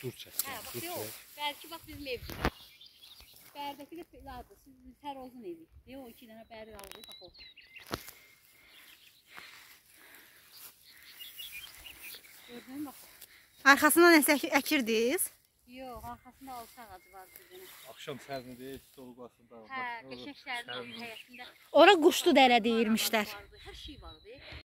Dur çək. Hə, bax yox. Bəlkə bax bizim evdir. Bərdəki də ladır. Siz Sərozun evi. Deyə o 2 dənə bərdə aldı. Bax o. Gördün bax. Arxasına nəsə əkirdiniz? Yox, arxasında alça ağacı var bir dənə. Axşam sərindir, stolqasında. Hə, qəşəng şəhərin həyətində. Ora quşlu dərə deyirmişlər. Hər şey vardı.